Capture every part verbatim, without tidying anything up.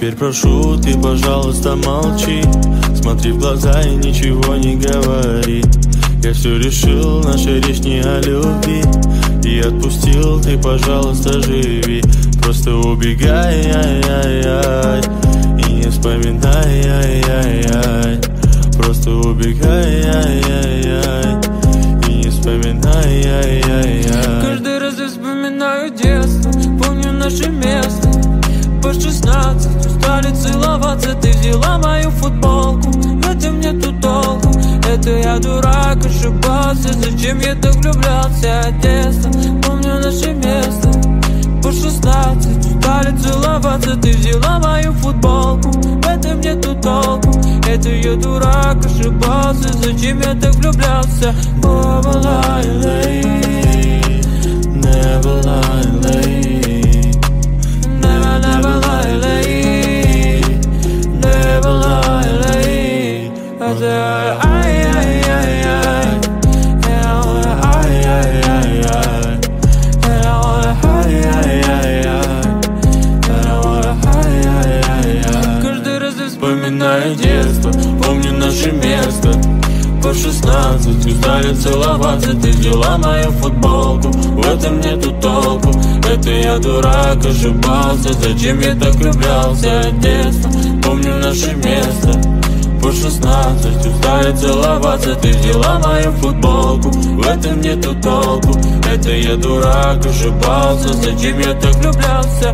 Теперь прошу, ты, пожалуйста, молчи. Смотри в глаза и ничего не говори. Я все решил, наша речь не о любви. И отпустил, ты, пожалуйста, живи. Просто убегай, ай-яй-яй, и не вспоминай, ай-яй-яй. Просто убегай, ай-яй-яй, и не вспоминай, ай-яй-яй. Каждый раз я вспоминаю детство, помню наше место. По шестнадцать устали целоваться, ты взяла мою футболку. В этом нету толку, это я дурак, ошибался. Зачем я так влюблялся от детства? Помню наше место. По шестнадцать устали целоваться, ты взяла мою футболку. В этом нету толку, это я дурак, ошибался. Зачем я так влюблялся? Never lie, late. Never lie, late. Never, never lie, late. Never lie, late. I said, ay, ay, ay, ay. And I wanna, ay, ay, ay, ay. And I wanna, ay, ay, ay, ay. And I wanna, ay, ay, ay, ay. Каждый раз я вспоминаю детство, помню наше место. По шестнадцать устали целоваться, ты взяла мою футболку. В этом нету толку, это я дурак, ошибался. Зачем я так влюблялся от детства? Помню наше место. По шестнадцать устали целоваться, ты взяла мою футболку. В этом нету толку, это я дурак, ошибался. Зачем я так влюблялся?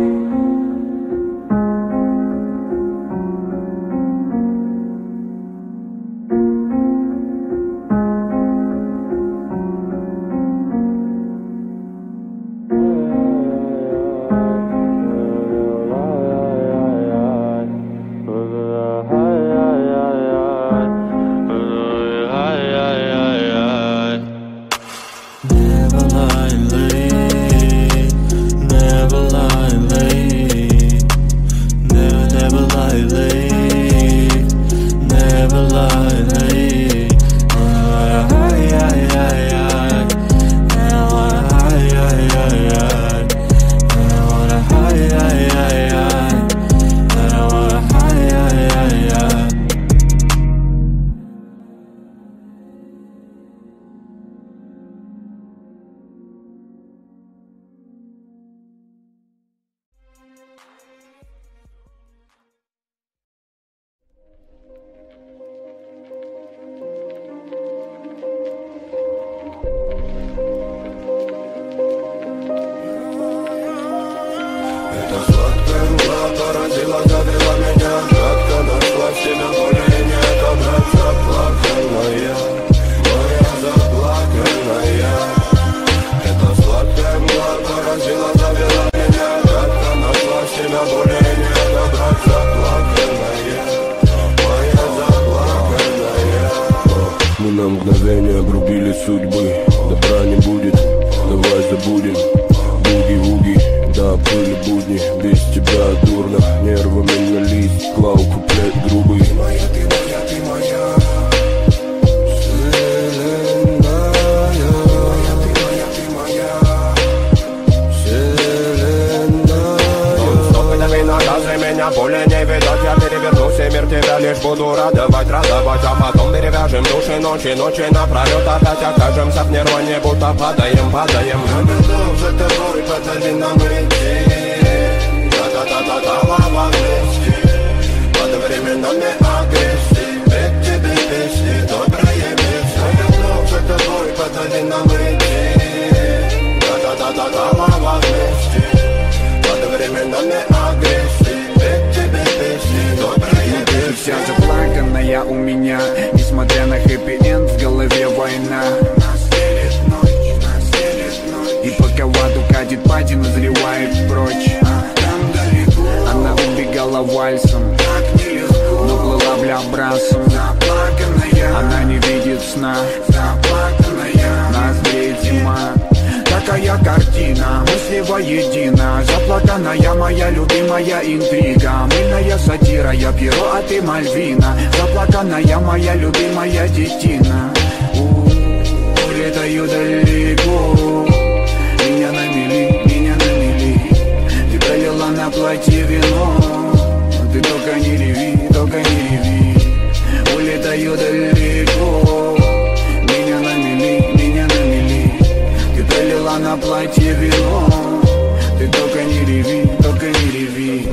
Ночи напролет опять окажемся в нирване, будто падаем, падаем. Я готов за тобой, подари нам идти. Та-та-та-та-та-ла-ла вместе. Под временами агрессии, ведь тебе песни, добрые места. Я готов за тобой, подари нам идти. Та-та-та-та-та-ла-ла вместе. Под временами агрессии, ведь тебе песни, добрые места. Вся заплаканная у меня, несмотря на хэппи-энд, в голове война. И пока в аду катит пати, назревает прочь. Она убегала вальсом, но плыла блябрасом. Она не видит сна, нас греет зима. Такая картина, мысли воедино. Заплаканная моя любимая интрига. Мыльная сатира, я Пьеро, а ты Мальвина. Заплаканная моя любимая детина. У-у-у, летаю далеко. Меня на мели, меня на мели. Ты пролила на платье вино. все доверить. О, меня на мели, меня на мели. Ты пролила на платье вино. Ты только не реви, только не реви.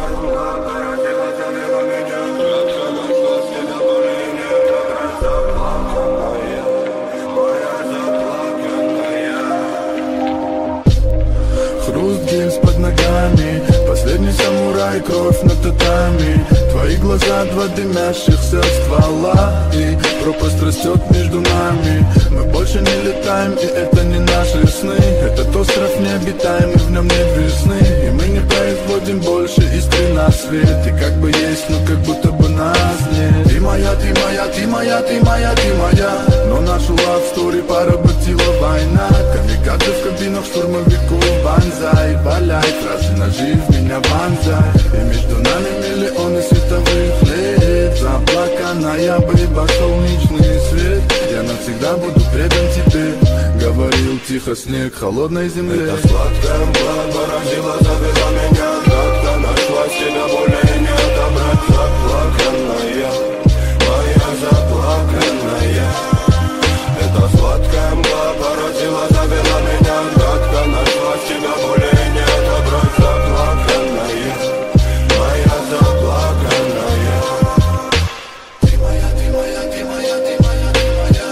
Хруст гильз под ногами, последний самурай, кровь на татами. Твои глаза, два дымящихся ствола, и пропасть растет между нами. Мы больше не летаем, и это не наши сны. Этот остров необитаемый, в нем нет весны. И мы не производим больше искры на свет. И как бы есть, но как будто бы нас нет. Ты моя, ты моя, ты моя, ты моя, ты моя. Но нашу love story поработила война. Камикадзе в кабинах штурмовиков, банзай. Валяй, фразы ножи в меня банзай. И между нами миллионы световых лет. Заплаканная бейба, солнечный свет. Я навсегда буду предан тебе. Говорил тихо снег холодной земле. Это сладкая мгла поразила, завела меня. Как-то нашла себя, более не отобрать. Заплаканная, моя заплаканная. Это сладкая мгла поразила, завела меня. Как-то нашла себя, более не отобрать. Заплаканная, моя заплаканная. Ты моя, ты моя, ты моя, ты моя, ты моя.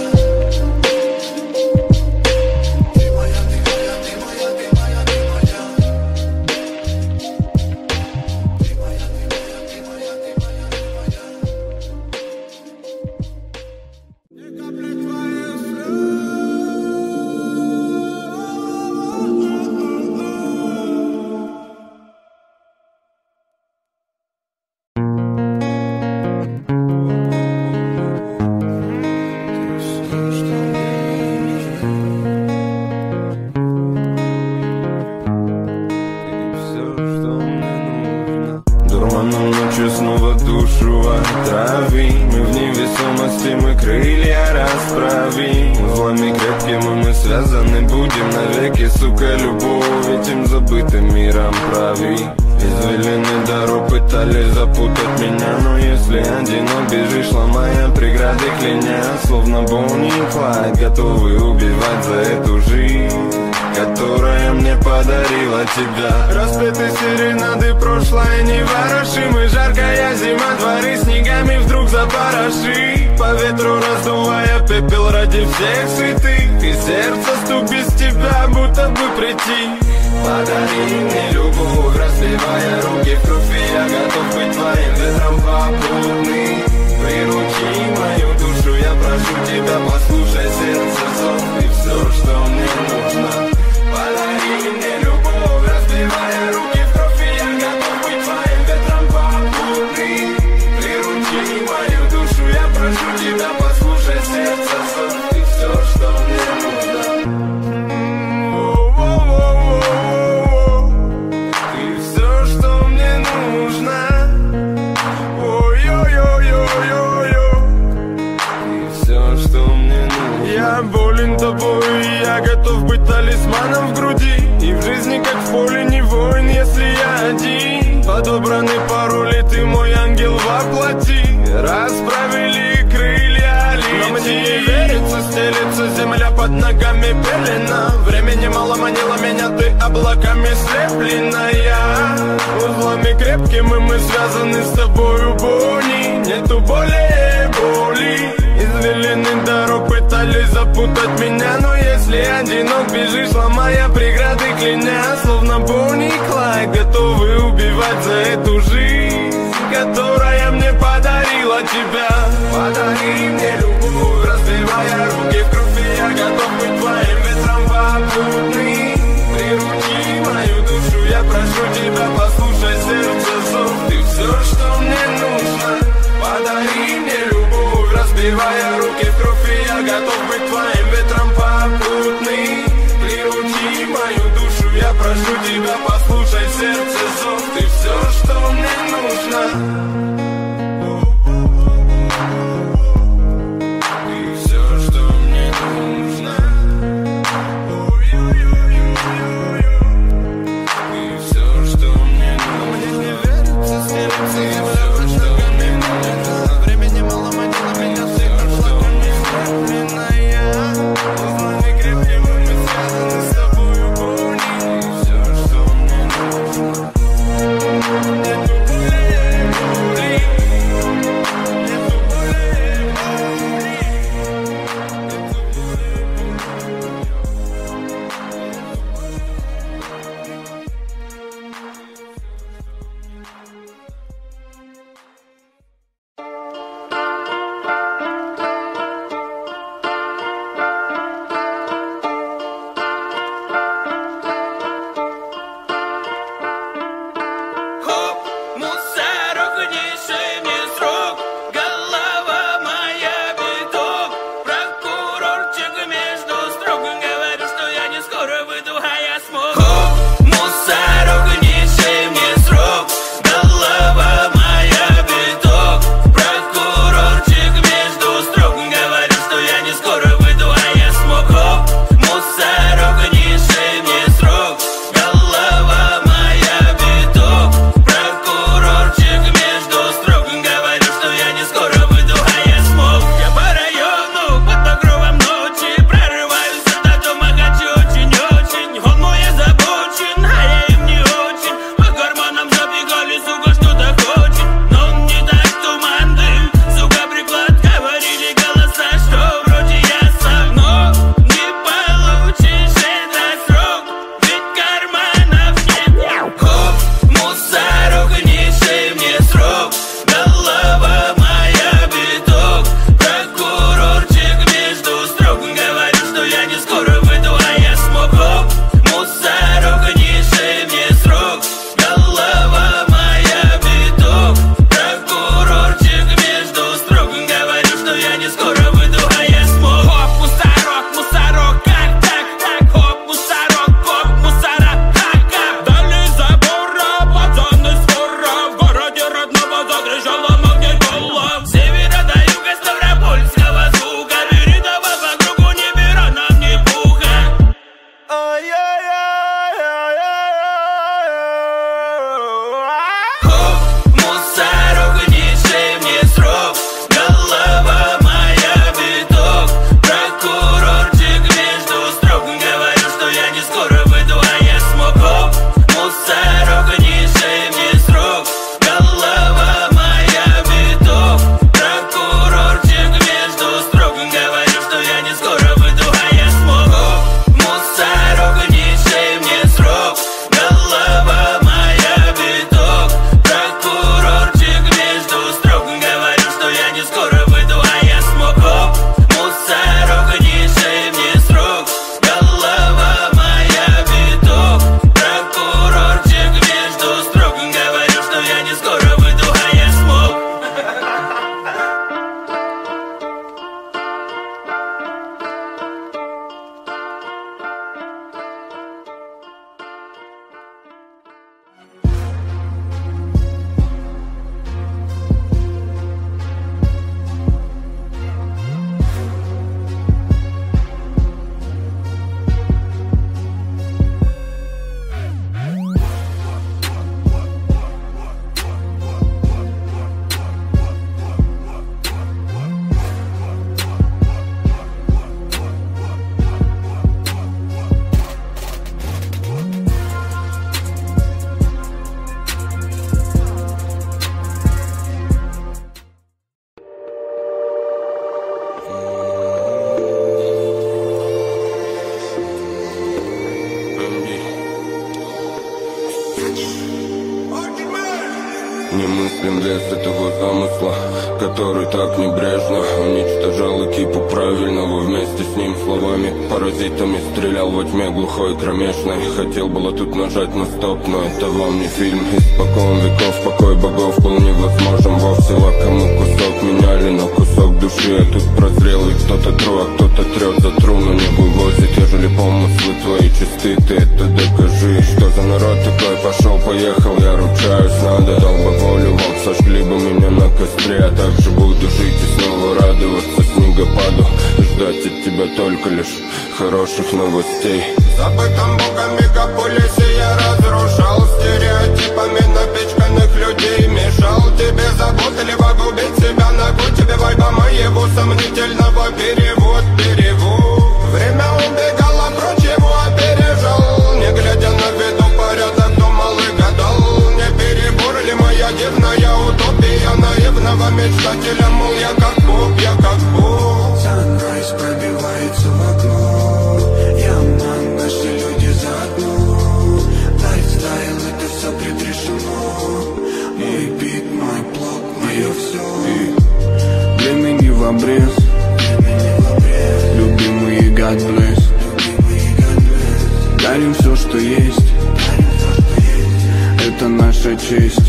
Ты моя, ты моя, ты моя, ты моя, ты моя. Ты моя, ты моя, ты моя, ты моя, ты моя. Не капли твои слезы. Дурманом ночью снова душу отравим. Мы в невесомости, мы крылья расправим. Узлами крепкими мы связаны будем навеки. Сука, любовь этим забытым миром прави. Извилины дорог пытались запутать меня. Но если одинок бежишь, ломая преграды, кляня. Словно Бонни и Клайд, готовы убивать за эту жизнь, которая мне подарила тебя. Распеты серенады, прошлое неворошимы. Жаркая зима, дворы снегами вдруг запороши. По ветру раздувая пепел ради всех святых. И сердце стук без тебя, будто бы прийти. Подари мне любовь, разбивая руки в кровь. И я готов быть твоим ветром попутный. Приручи мою душу, я прошу тебя, послушай сердце зов. И все, что мне нужно. Подари мне любовь, разбивая руки в кровь. И я готов быть твоим ветром попутный. Приручи мою душу, я прошу тебя, послушай сердце зов. И все, что мне нужно. И все, что мне нужно. Я болен тобой, и я готов быть талисманом в груди. И в жизни, как в поле, не воин, если я один. Подобраны пароли, ты мой ангел воплоти. Расправили крылья, лети. Но мне не верится, стелется земля под ногами пелена. Времени мало манило меня, ты облаками слепленная. Узлами крепкими мы связаны с тобою, Бонни. Нету более боли. Извилины дорог пытались запутать меня. Но если одинок бежишь, ломая преграды, кляня. Словно Бонни и Клайд, готовы убивать за эту жизнь, которая мне подарила тебя. Подари мне любовь, разбивая руки в кровь. И я готов быть твоим ветром попутный. Приручи мою душу, я прошу тебя, послушай сердце зов. Ты все, что мне нужно. Подари мне любовь, разбивая руки в кровь. И я готов быть твоим ветром попутный. Приручи мою душу, я прошу тебя, послушай сердце зов. Ты все, что мне нужно. Времени мало манило меня всех. мыслям вес этого замысла, который так небрежно уничтожал экипу правильного. Вместе с ним словами паразитами стрелял во тьме глухой кромешной. Хотел было тут нажать на стоп, но это вам не фильм. Испокон веков покой богов был невозможен вовсе. Лакомый кусок меняли на кусок души, а тут прозрел и кто-то тру, а кто-то трет за тру, но не вывозит. Ежели помыслы твои чисты, ты это докажи. Что за народ такой? Пошел, поехал, я ручаюсь, надо. Дал бы волю, вот сожгли бы меня на костре. А также буду жить и снова радоваться снегопаду, ждать от тебя только лишь хороших новостей. В забытом богом мегаполисе я разрушал стереотипами напичканных людей. Мешал тебе заботливо губить себя, ногу тебе вайба моего сомнительного. Перевод, перевод. Время убегало прочь, его опережал. Не глядя на виду порядок, думал и гадал. Не перебор ли моя дивная утопия наивного мечтателя? Мол, я как Бог, я как Бог. Sunrise пробивается в окно. Я ман, наши люди заодно. Лайфстайл, это все предрешено. Мой бит, мой плод, мое все. Длинный не в обрез. Любимые God bless. Дарим все, что есть. Это наша честь.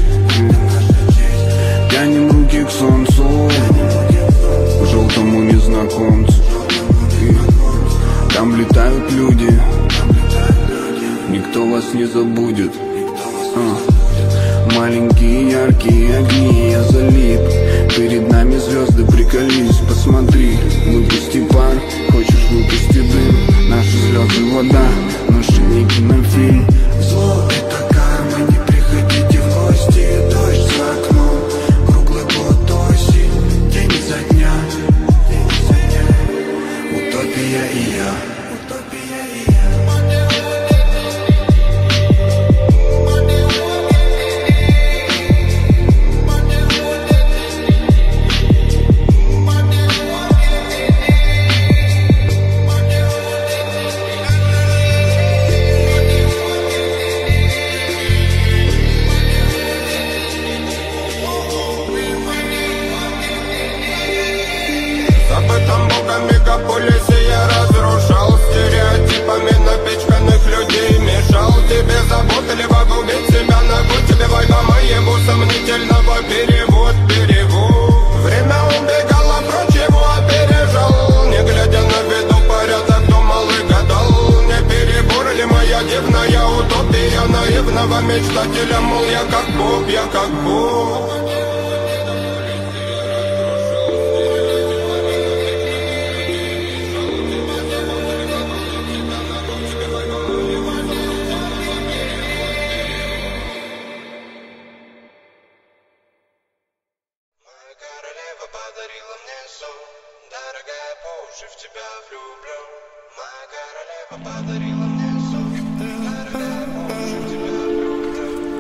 Тянем руки к солнцу, к желтому незнакомцу. Там летают люди, никто вас не забудет. а. Маленькие яркие огни, я залип. Перед нами звезды, приколись, посмотри. Выпусти пар, хочешь выпусти дым. Наши слезы вода, наши не кинофильм. Зло это карма, не приходите в гости. Дождь за окном, круглый год осень. День за дня, день за дня. Утопия и я. Утопия и я. Мегаполисе я разрушал стереотипами напичканных людей. Мешал тебе заботливо губить себя, ногу тебе вайба моего сомнительного. Перевод, перевод. Время убегало прочь, его опережал. Не глядя на виду порядок, думал и гадал. Не перебор ли моя дивная утопия наивного мечтателя? Мол, я как Бог, я как Бог. Подарила мне сон, дорогая, по уши в тебя влюблен. Моя королева подарила мне сон, дорогая, по уши в тебя влюблен.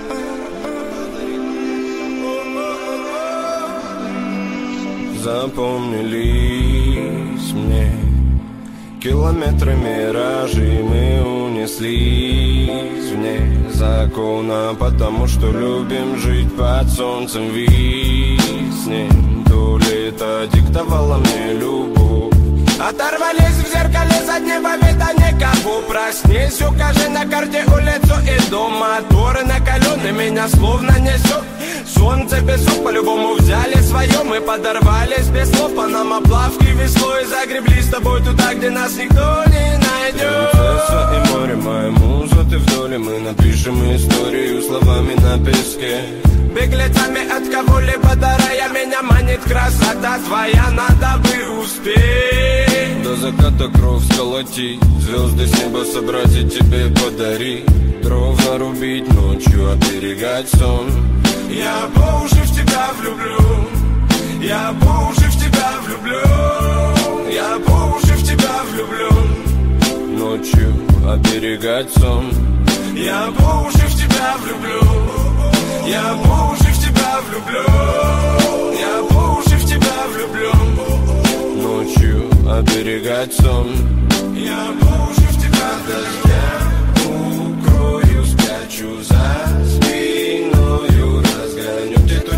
Моя королева подарила мне сон. Запомнились мне километры миражей, мы унеслись вне закона, потому что любим жить под солнцем виснем. То лето диктовало мне любовь. Оторвались в зеркале заднего вида никого. Проснись, укажи на карте улицу и дом. Моторы накалены, меня словно несет. Солнце, песок, по-любому взяли свое. Мы подорвались без слов, по нам оплавки веслой. Загребли с тобой туда, где нас никто не найдет. Принцесса и море, моя муза, ты в доле. Мы напишем историю словами на песке. Беглецами от кого-либо дарая, меня манит красота твоя, надо бы успеть. До заката кровь сколотить, звезды с неба собрать и тебе подарить. Дров нарубить ночью, оберегать сон. Я по уши в тебя влюблю, я по уши в тебя влюблю, я по уши в тебя влюблю. Ночью оберегать сон. Я по уши в тебя влюблю, я по уши в тебя влюблю, я по уши в тебя влюблен. Ночью оберегать сон. Я по уши в тебя дождя укрою, спрячу за спиною, разгоню ты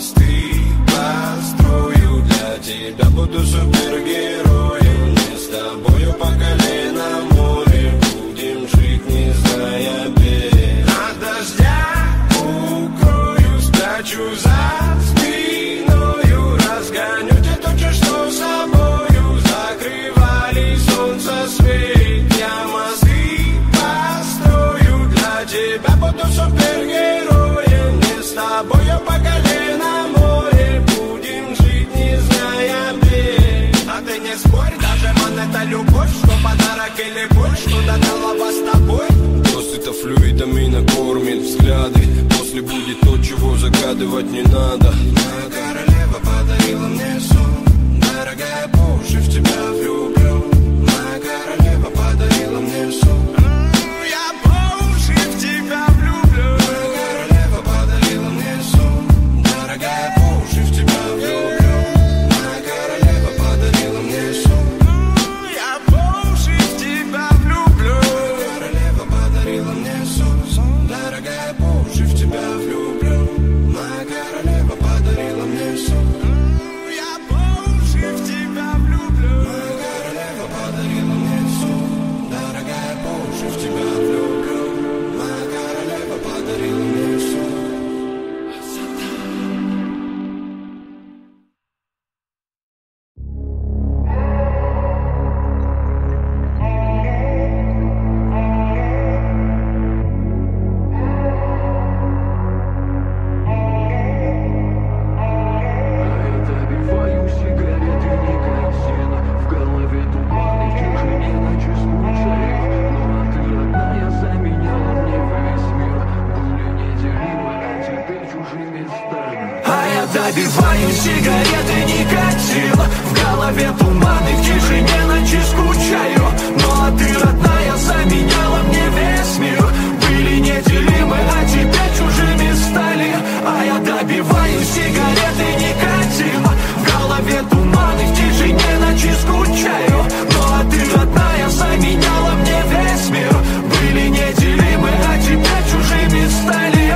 мосты построю для тебя, буду супергероем. Мы с тобою по колено в море будем жить, не зная берег. От дождя укрою, спрячу за спиною, разгоню те тучи, что собою закрывали солнце свет. Я мосты построю для тебя, буду супергероем. Мы с тобою по колено в море будем жить, не зная берег. А ты не спорь, даже монета любовь, что подарок или боль, что додала с тобой. Просто-то флюидами накормит взгляды. После будет то, чего загадывать не надо. Моя королева подарила мне сон. Дорогая, по уши в тебя влюблю. Моя королева подарила мне сон. Я по уши в тебя влюблю. Моя королева подарила мне сон. Дорогая, по уши в тебя влюблю. Моя королева подарила мне сон. Я по уши в тебя влюблю. Моя королева подарила мне сон. Дорогая, по уши в тебя влюблю. Моя королева подарила мне сон. Я по уши в тебя влюблю. Моя королева подарила мне сон. Дорогая, по уши в тебя влюблю. Моя королева подарила мне сон. Добиваю сигареты никотина. В голове туман и в тишине ночи скучаю. Ну а ты, родная, заменяла мне весь мир. Были неделимы, а теперь чужими стали. А я добиваю сигареты никотина. В голове туман и в тишине ночи скучаю. Ну а ты, родная, заменяла мне весь мир. Были неделимы, а теперь чужими стали. А я добиваю сигареты никотина. В голове туман и в тишине ночи скучаю. Ну а ты, родная, заменяла мне весь мир. Были неделимы, а теперь чужими стали.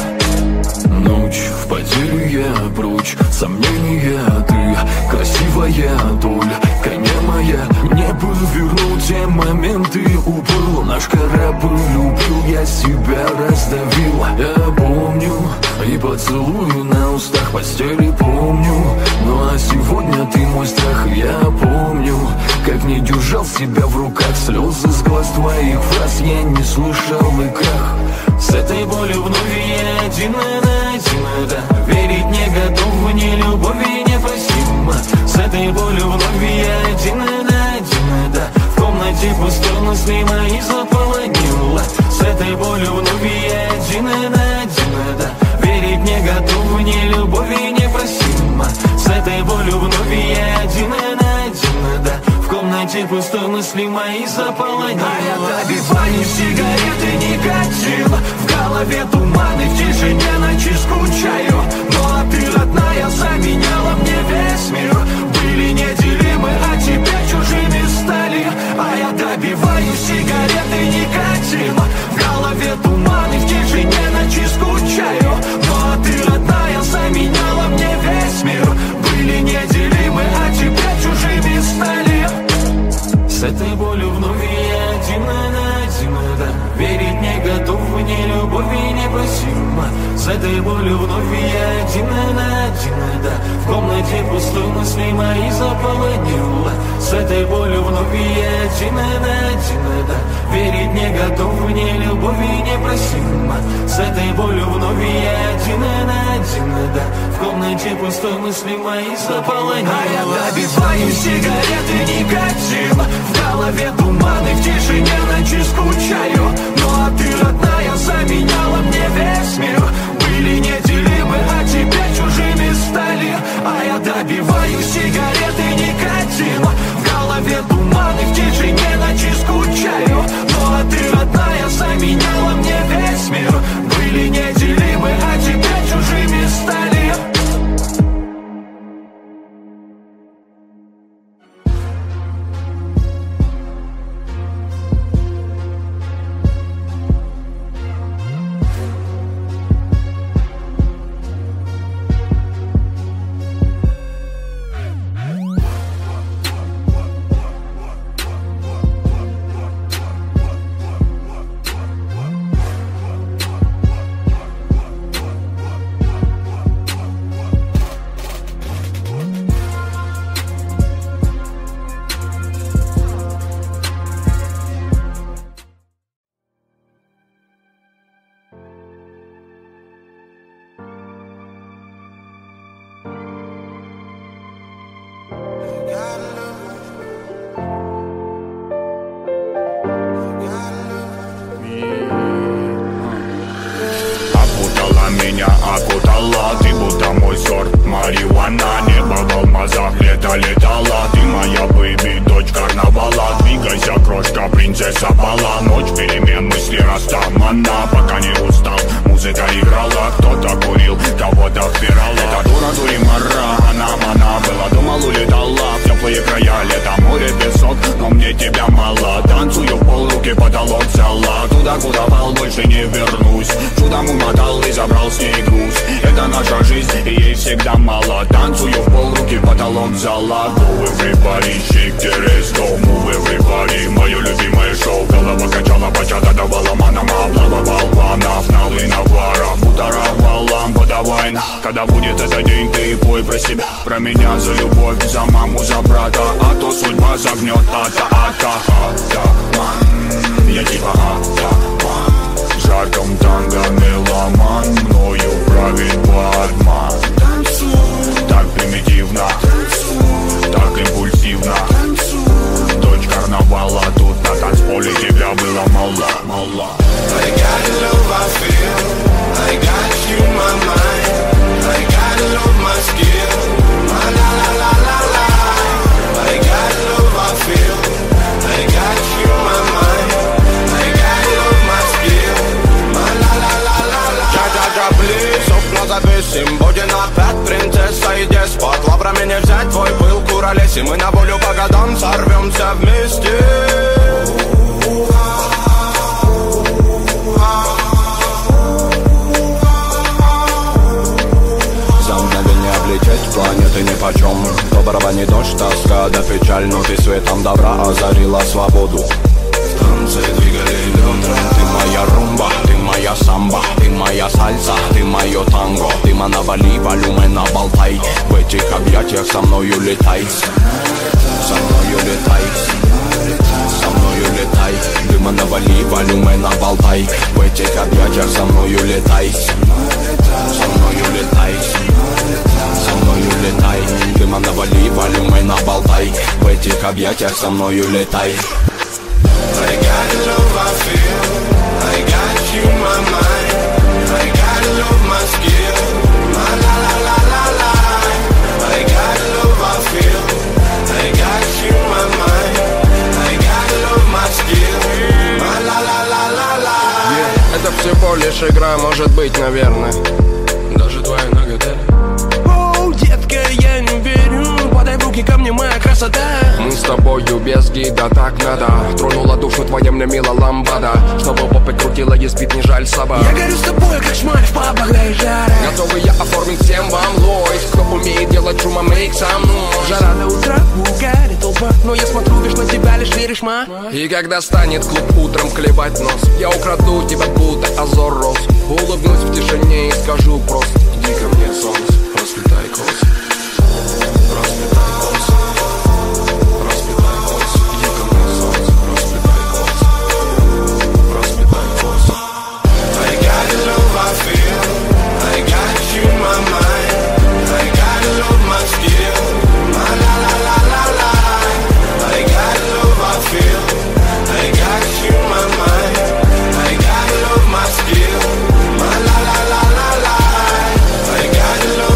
Ночь в потерю я прочь, сомнения ты красивая только не моя. Мне бы вернуть те моменты, уплыл наш корабль, любил, я себя раздавил. Я помню и поцелую на устах, постели помню. Ну а сегодня ты мой страх, я помню, как не держал себя в руках. Слезы с глаз твоих фраз я не слышал и крах. С этой болью вновь я один на один, да. Верить не готов, ни любови не просим. С этой болью вновь я один на один, да. В комнате пустой мысли мои заполонила. С этой болью вновь я один на один, да. Верить не готов, ни любови не просим. С этой болью вновь я один на один, да. В комнате пустой мысли мои заполонила. А я добиваю сигареты никотина. В голове туман и в тишине ночи скучаю. Ну а ты, родная, заменяла мне весь мир. Были неделимы, а теперь чужими стали. А я добиваю сигареты никотина. В голове туман и в тишине ночи скучаю. Ну а ты, родная, заменяла мне весь мир. Были неделимы, а теперь чужими стали. С этой болью вновь я один на один, да. Верить не готов, ни любови не просим. С этой болью вновь я один на один, да. В комнате пустой мысли мои заполонила. С этой болью вновь я один на один, да. Верить не готов, ни любови не просим. С этой болью вновь я один на один, да. В комнате пустой мысли мои заполонила. А я добиваю сигареты никотина. В голове туман и в тишине ночи скучаю. Ну а ты, родная, заменяла мне весь мир. Были неделимы, а теперь чужими стали. А я добиваю сигареты никотина. В голове туман и в тишине ночи скучаю. Ну а ты, родная, заменяла мне весь мир. Были неделимы, а теперь чужими стали. играла. Ты будто мой сорт марихуана. Небо в алмазах, лето летала. Ты моя бэйби, дочь карнавала. Двигайся, крошка, принцесса бала. Ночь перемен, мысли растамана. Пока не устал, музыка играла. Кто-то курил, кого-то впирала. Это дура, дури, мара, она, она была дома, улетала в теплые края. Лето, море, песок, но мне тебя мало. Танцую в пол, руки потолок взяла. Туда, куда пал, больше не вернусь. Чудом умотал и забрал с ней груз. Это наша жизнь, и ей всегда мало. Танцую в пол, руки потолок взяла. Go everybody, shake the rest, go move everybody. Мое любимое шоу, голова качала, бачата давала манам. Облава балванов, налы навара. Бутаровала, подавай. Когда будет этот день, ты пой про себя, про меня, за любовь, за маму, за брата. А то судьба загнет, ата-ата. Атаман, я типа атаман. В жарком танго меломан, мною правит Батман. Так примитивно, так импульсивно. Дочь карнавала, тут на танцполе тебя было мало, мало. I got love I feel, I got you my mind, I got love my skill, my la la la la la. I got love I feel, I got you my mind, I got love my skill, my la la la la la. Джа-джа-джа, плиз, окна завесим, будем опять принцесса и деспот. Лаврами не взять твой пыл, куролеси, мы на волю по годам сорвемся вместе. Облететь планеты нипочем. То барабанит дождь, тоска да печаль, но ты светом добра озарила свободу. В танце двигали бедра. Ты моя румба, ты моя самба, ты моя сальса, ты мое танго. Ты манавали, волюмена болтай. В этих объятиях со мною летай. Со мною летай. Со мною летай. Ты манавали, волюмена болтай. В этих объятиях со мною летай. Со мною летай. Со мною летай, дыма навали, волюмена болтай. В этих объятиях со мною летай. I got love I feel, I got you my mind, I got love my skill, my la la la la la. I got love I feel, I got you my mind, I got love my skill, my la la la la la. Yeah, это всего лишь игра, может быть, наверное. Даже твоя нагота. Детка, я не верю, подай в руки ко мне, моя красота. Мы с тобою без гида, так надо. Тронула душу твоя мне мила ламбада. Чтобы попыть крутила, есть бит, не жаль собак. Я горю с тобой, как шмаль в пабах, да и жара. Готовы я оформить всем вам лойс. Кто умеет делать шума, мейк со мной. Жара до утра, угарит толпа. Но я смотрю лишь на тебя, лишь веришь, ма. И когда станет клуб утром клевать нос, я украду тебя, будто озор роз. Улыбнусь в тишине и скажу просто: иди ко мне, солнце. Расплетай косы, расплетай косы, расплетай косы. Иди ко мне, солнце, расплетай косы, расплетай косы. I got love I feel, I got you my mind, I got love my skill, my la la la la la. I got love I feel, I got you my mind, I got love my skill, my la la la la la. I got love.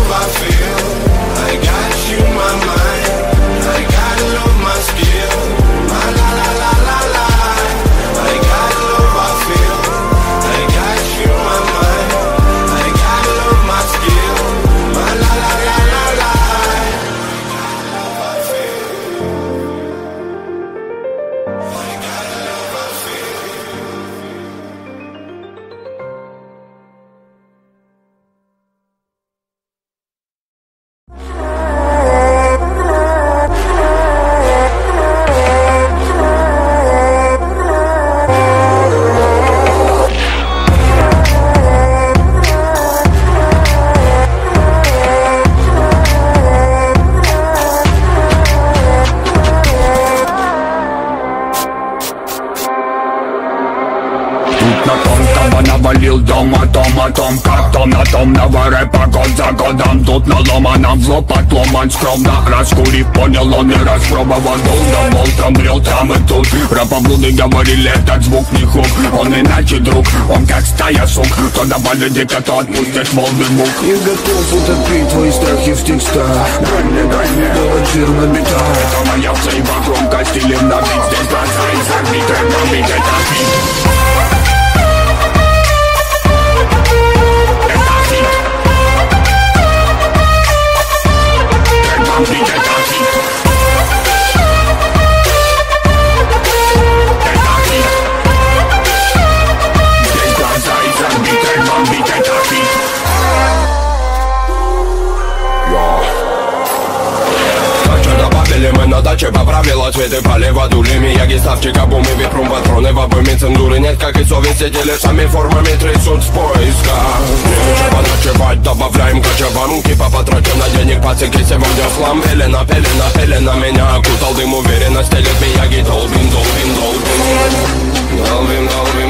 том о том, как то на том рэпа год за годом. Тут наломанном в лоб отломан скромно раскурив, понял он и распробовал. Долго болтом брел там и тут. Рапоблуды говорили, этот звук не хук. Он иначе друг, он как стая сук. То добавит дико, то отпустишь волны мук. Я готов утопить твои страхи в текстах. Дай мне, дай мне, делать жир на битах. Это моя взаима громко стилем на бит. Здесь глаза и забиты, но бит это бит. Мы на даче по правила цветы полива дулями. Я геставчика, бумы, випрум, патроны, вабами, цензуры нет, как и совести. Телесами формами трясут в поисках. Нечего ночевать, добавляем кочеванки. Папа тратил на денег пацики, сегодня слам. Пелена, пелена, пелена, меня окутал дым уверенность. Телек Мияги, долбин, долбин, долбин. Долбин, долбин.